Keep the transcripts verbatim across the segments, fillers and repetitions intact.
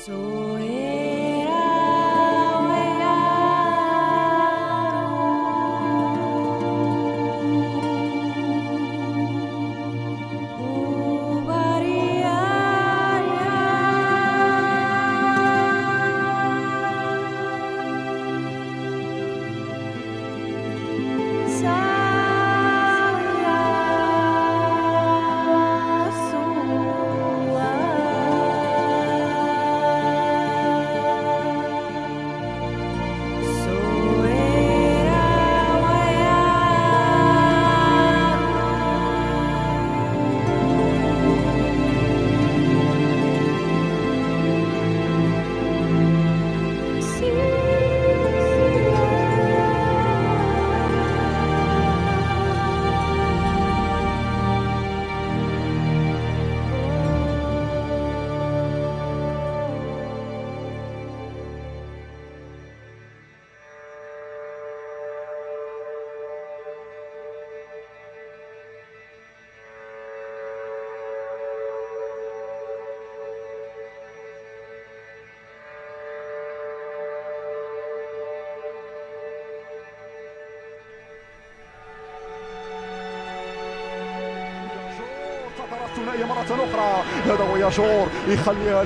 الثنائية مرة أخرى. هذا هو ياجور يخليها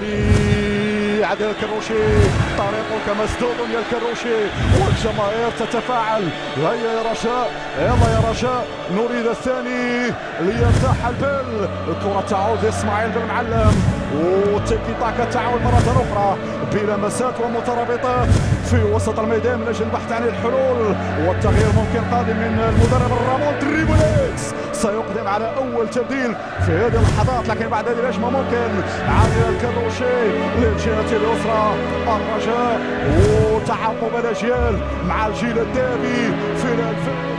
لي عاد الكروشي، طريقك مسدود يا الكروشي، والجماهير تتفاعل. هيا يا رجاء، يلا يا رجاء، نريد الثاني ليرتاح البال. الكرة تعود لإسماعيل بن معلم، وتيكي تاكا تعود مرة أخرى بلمسات ومترابطات في وسط الميدان من أجل البحث عن الحلول، والتغيير ممكن قادم من المدرب رامون تريبوليكس. سيقدم على أول تبديل في هذه اللحظات، لكن بعد هذه الهجمة ممكن عادل الكروشي للجهة اليسرى. الرجاء وتعاقب الأجيال مع الجيل الذهبي في الألفين.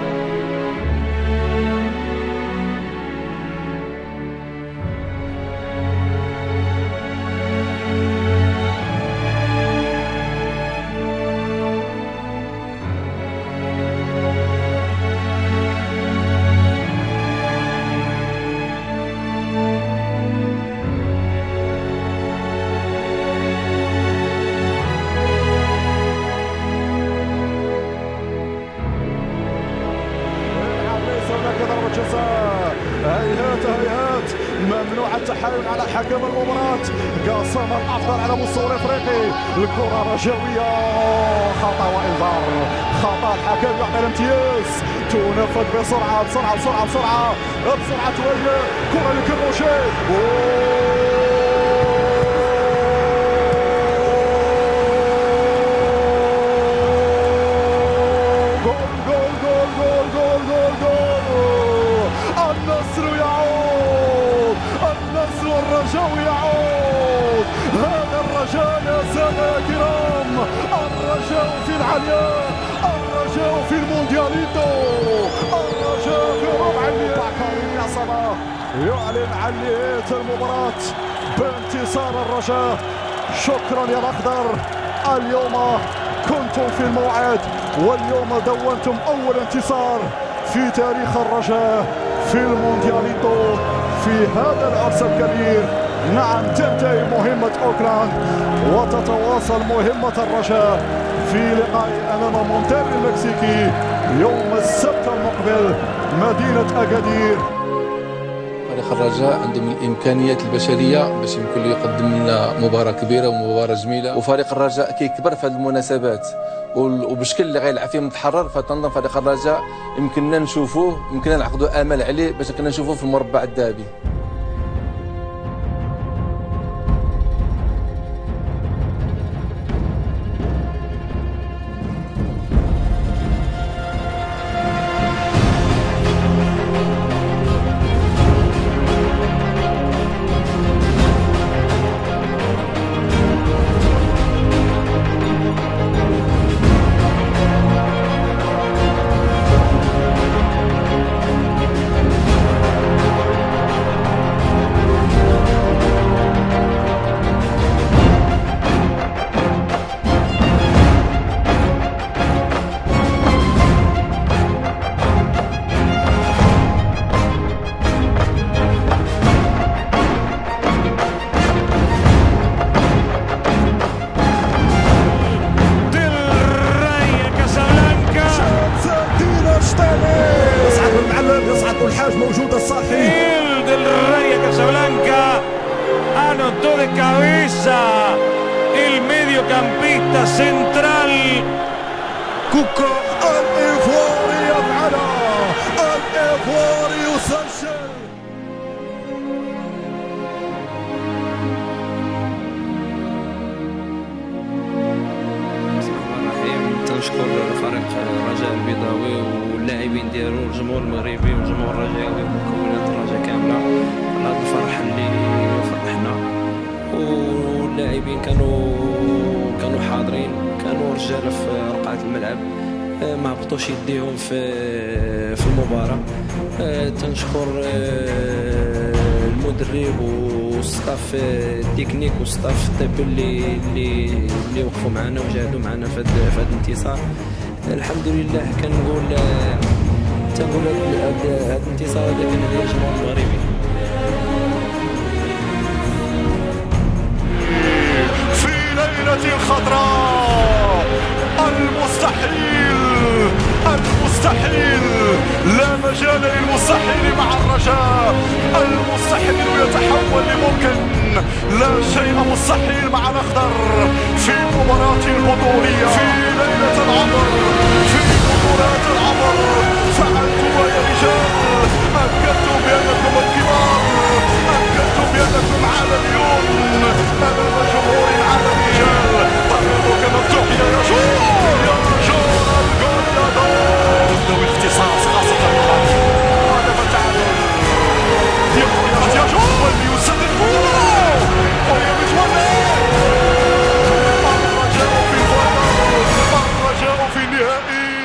هيهات هيهات ممنوع التحايل على حكم المباراة. قاسم الافضل على مستوى الافريقي. الكرة رجوية، خطا وانذار. خطا الحكم يعطي الامتياز. تنفذ بسرعة بسرعة بسرعة بسرعة بسرعة توجه كرة لكروشي. النصر يعود، النصر والرجاء يعود. هذا الرجاء يا سادة الكرام، الرجاء في العلياء، الرجاء في الموندياليتو، الرجاء في ربع النهائي. عصبة يعلن عن نهاية المباراة بانتصار الرجاء. شكرا يا الأخضر، اليوم كنتم في الموعد، واليوم دونتم أول انتصار في تاريخ الرجاء في الموندياليتو في هذا العرس الكبير. نعم، تنتهي مهمة أوكلاند وتتواصل مهمة الرجاء في لقاء أمام مونتيري المكسيكي يوم السبت المقبل مدينة أكادير. فريق الرجاء عندهم الامكانيات البشريه باش يمكن له يقدم لنا مباراه كبيره ومباراه جميله، وفريق الرجاء كيكبر في هذه المناسبات وبالشكل اللي غيلعب فيه متحرر. فتنظن فريق الرجاء يمكننا نشوفوه، يمكننا نعقدوا امل عليه باش كنا نشوفوه في المربع الذهبي. defensa, el mediocampista central كوكا الإيفواري يفعلها، الإيفواري يسجل. بسم الله الرحمن الرحيم. تنشكر فريق الرجاء البيضاوي واللاعبين ديالو والجمهور المغربي والجمهور الرجاوي ومكونات الرجاء كامله على هذا الفرح اللي فرحنا. واللاعبين كانوا كانوا حاضرين، كانوا رجاله في رقعه الملعب، ما هبطوش يديهم في في المباراه. تنشكر المدرب والستاف التكنيك والستاف الطبي اللي اللي اللي وقفوا معنا وجاهدوا معنا في هذا الانتصار. الحمد لله. كنقول تنقول هذا الانتصار هذا كان ديال الجمهور المغربي. في ليلة خضراء المستحيل المستحيل لا مجال للمستحيل مع الرجاء. المستحيل يتحول لممكن، لا شيء مستحيل مع الأخضر في مباراة البطولية، في ليلة العبر، في بطولات العبر. فعلتم يا رجال، أكدتم بأنكم الكبار، أكدتم بأنكم عالميون أمام جمهور عالمي. طريقك مفتوح يا جور، يا جور الجول يا دور. ذوي اختصاص خاصة هدف التعادل. يا جور واللي يسدد كورة وهي متولى. الرجاء في الفاينل، الرجاء في النهائي.